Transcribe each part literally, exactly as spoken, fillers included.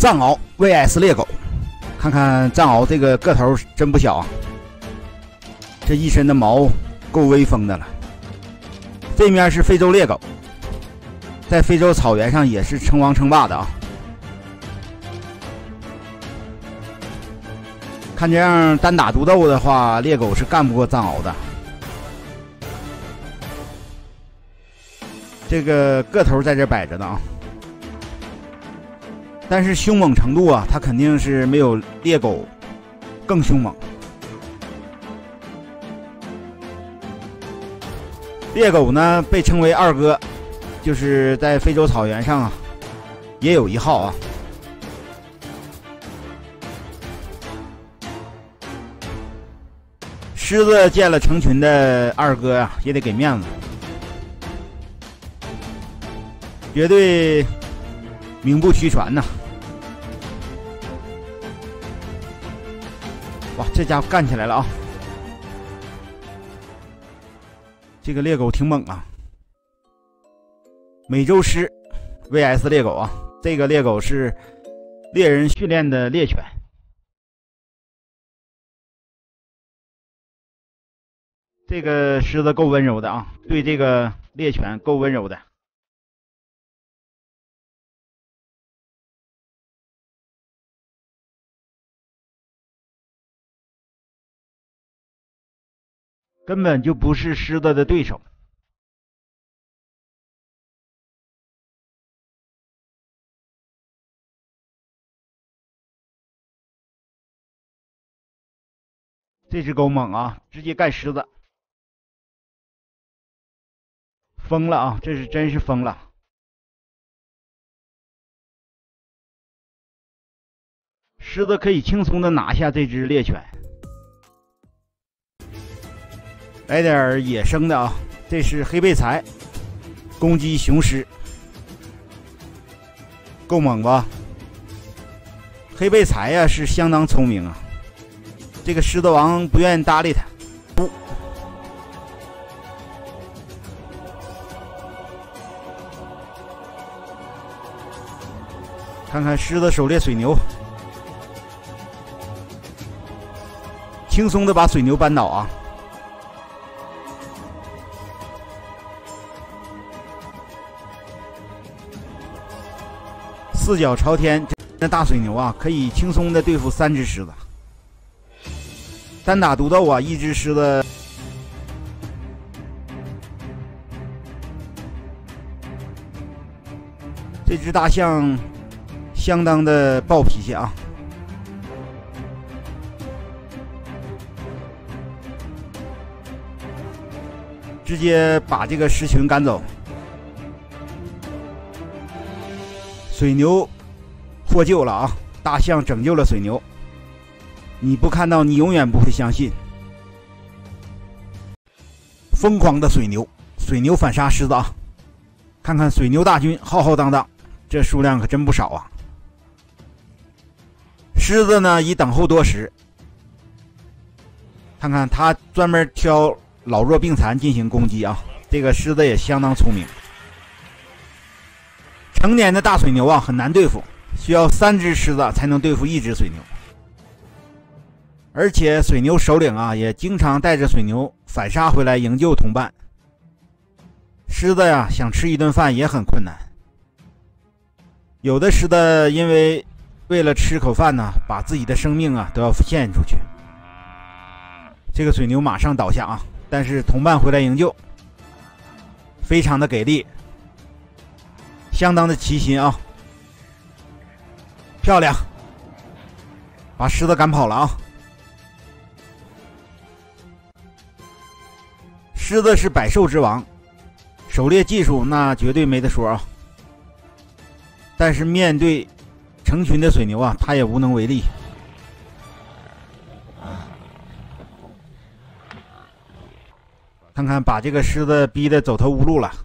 藏獒 V S 猎狗，看看藏獒这个个头真不小啊，这一身的毛够威风的了。这面是非洲猎狗，在非洲草原上也是称王称霸的啊。看这样单打独斗的话，猎狗是干不过藏獒的。这个个头在这摆着呢啊。但是凶猛程度啊，它肯定是没有猎狗更凶猛。猎狗呢被称为二哥，就是在非洲草原上啊，也有一号啊。狮子见了成群的二哥啊，也得给面子，绝对名不虚传呐。哇，这家伙干起来了啊！这个猎狗挺猛啊，美洲狮 V S 猎狗啊，这个猎狗是猎人训练的猎犬。这个狮子够温柔的啊，对这个猎犬够温柔的。根本就不是狮子的对手。这只狗猛啊，直接干狮子，疯了啊！这是真是疯了。狮子可以轻松的拿下这只猎犬。来点野生的啊，这是黑背柴攻击雄狮，够猛吧？黑背柴呀、啊、是相当聪明啊，这个狮子王不愿意搭理他，不。看看狮子狩猎水牛，轻松的把水牛扳倒啊！四脚朝天，这大水牛啊，可以轻松的对付三只狮子。单打独斗啊，一只狮子。这只大象相当的暴脾气啊！直接把这个狮群赶走。水牛获救了啊！大象拯救了水牛，你不看到，你永远不会相信。疯狂的水牛，水牛反杀狮子啊！看看水牛大军浩浩荡荡，这数量可真不少啊！狮子呢，以等候多时。看看它专门挑老弱病残进行攻击啊！这个狮子也相当聪明。成年的大水牛啊，很难对付，需要三只狮子才能对付一只水牛。而且水牛首领啊，也经常带着水牛反杀回来营救同伴。狮子呀，想吃一顿饭也很困难。有的狮子因为为了吃口饭呢，把自己的生命啊都要献出去。这个水牛马上倒下啊，但是同伴回来营救，非常的给力。相当的齐心啊，漂亮，把狮子赶跑了啊！狮子是百兽之王，狩猎技术那绝对没得说啊。但是面对成群的水牛啊，它也无能为力。看看把这个狮子逼得走投无路了。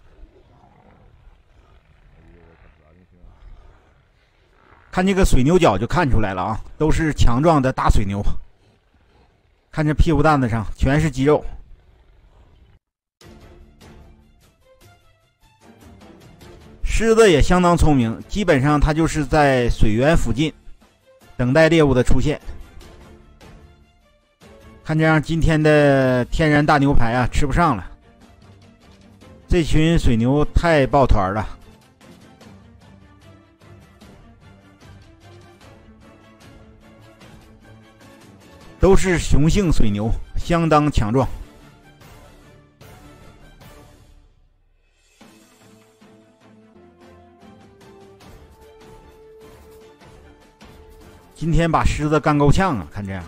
看这个水牛角就看出来了啊，都是强壮的大水牛。看这屁股蛋子上全是肌肉。 狮子也相当聪明，基本上它就是在水源附近等待猎物的出现。看这样，今天的天然大牛排啊，吃不上了。这群水牛太抱团了。都是雄性水牛，相当强壮。今天把狮子干够呛啊！看这样，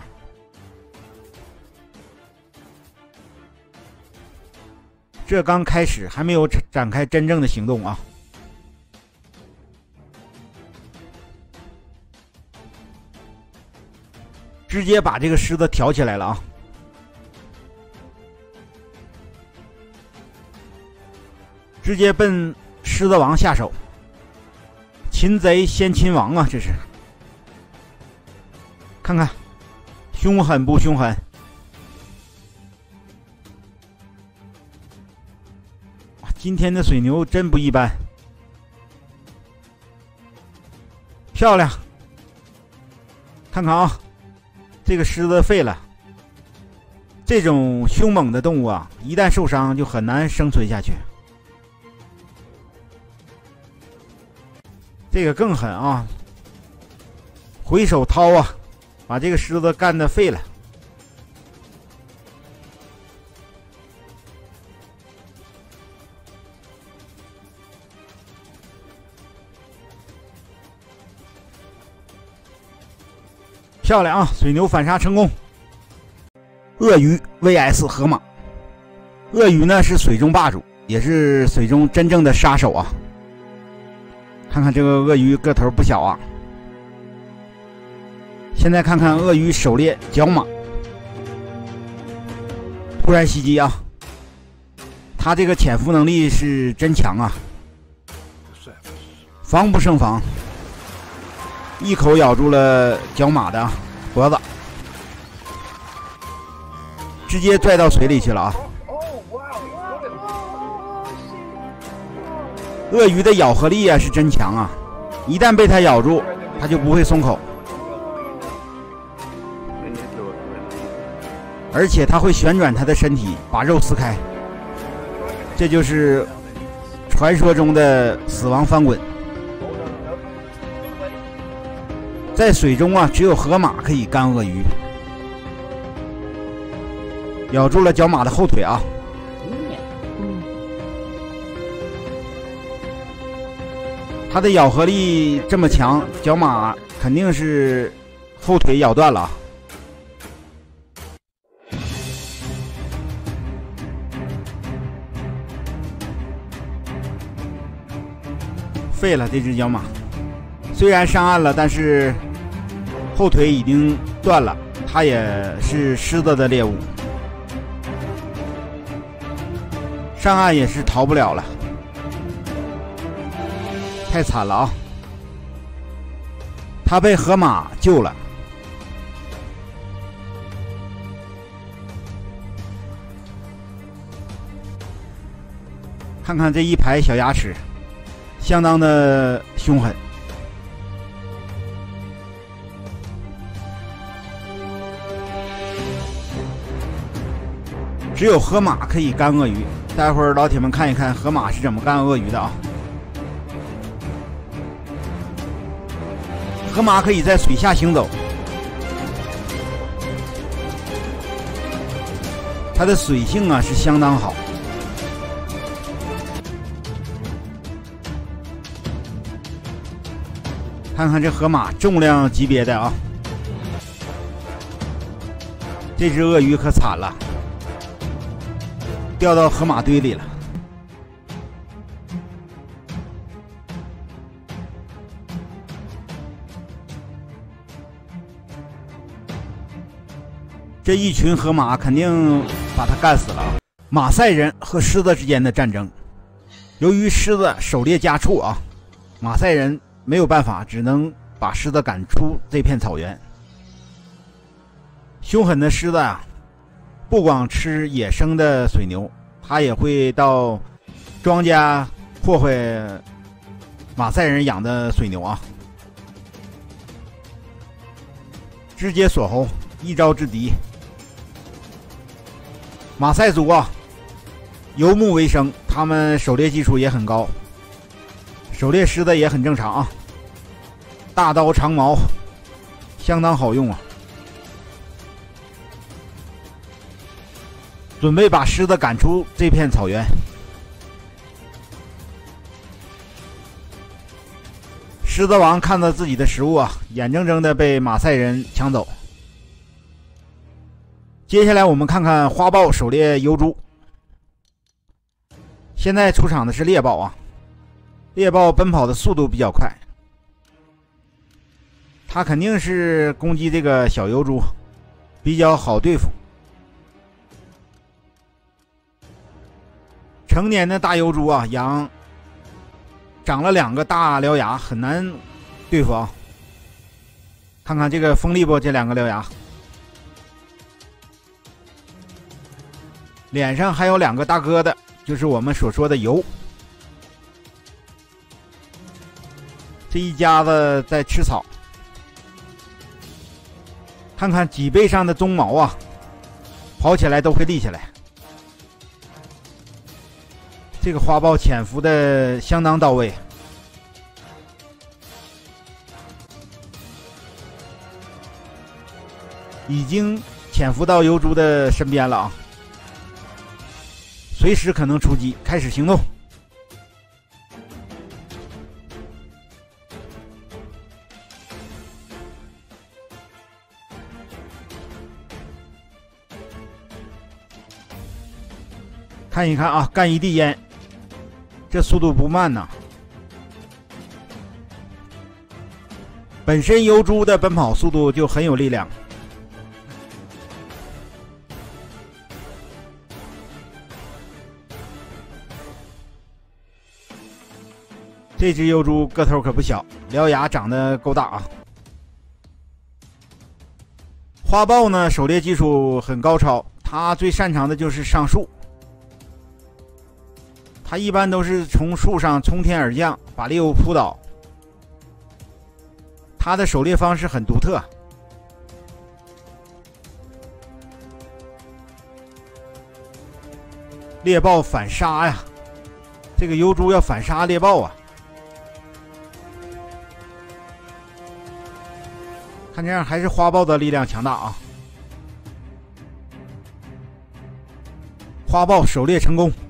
这刚开始，还没有展开真正的行动啊！直接把这个狮子挑起来了啊！直接奔狮子王下手，擒贼先擒王啊！这是，看看凶狠不凶狠？哇，今天的水牛真不一般，漂亮！看看啊！这个狮子废了。这种凶猛的动物啊，一旦受伤就很难生存下去。这个更狠啊！回手掏啊，把这个狮子干得废了。漂亮啊！水牛反杀成功。鳄鱼 V S 河马。鳄鱼呢是水中霸主，也是水中真正的杀手啊！看看这个鳄鱼个头不小啊。现在看看鳄鱼狩猎角马，突然袭击啊！它这个潜伏能力是真强啊，防不胜防。一口咬住了角马的脖子，直接拽到水里去了啊！鳄鱼的咬合力啊是真强啊，一旦被它咬住，它就不会松口，而且它会旋转它的身体，把肉撕开。这就是传说中的死亡翻滚。在水中啊，只有河马可以干鳄鱼。咬住了角马的后腿啊！它的咬合力这么强，角马肯定是后腿咬断了。废了这只角马，虽然上岸了，但是后腿已经断了。它也是狮子的猎物，上岸也是逃不了了。太惨了啊！他被河马救了。看看这一排小牙齿，相当的凶狠。只有河马可以干鳄鱼，待会儿老铁们看一看河马是怎么干鳄鱼的啊！河马可以在水下行走，它的水性啊是相当好。看看这河马重量级别的啊，这只鳄鱼可惨了，掉到河马堆里了。这一群河马肯定把它干死了。马赛人和狮子之间的战争，由于狮子狩猎家畜啊，马赛人没有办法，只能把狮子赶出这片草原。凶狠的狮子啊，不光吃野生的水牛，它也会到庄稼破坏马赛人养的水牛啊，直接锁喉，一招制敌。马赛族啊，游牧为生，他们狩猎技术也很高，狩猎狮子也很正常啊。大刀长矛，相当好用啊。准备把狮子赶出这片草原。狮子王看到自己的食物啊，眼睁睁的被马赛人抢走。接下来我们看看花豹狩猎疣猪。现在出场的是猎豹啊，猎豹奔跑的速度比较快，它肯定是攻击这个小疣猪，比较好对付。成年的大疣猪啊，养长了两个大獠牙，很难对付啊。看看这个锋利不？这两个獠牙，脸上还有两个大疙瘩，就是我们所说的疣。这一家子在吃草。看看脊背上的鬃毛啊，跑起来都会立起来。这个花豹潜伏的相当到位，已经潜伏到疣猪的身边了啊，随时可能出击，开始行动。看一看啊，干一地烟，这速度不慢呐。本身疣猪的奔跑速度就很有力量。这只疣猪个头可不小，獠牙长得够大啊。花豹呢，狩猎技术很高超，它最擅长的就是上树。它一般都是从树上冲天而降，把猎物扑倒。它的狩猎方式很独特。猎豹反杀呀，这个疣猪要反杀猎豹啊。看这样还是花豹的力量强大啊。花豹狩猎成功。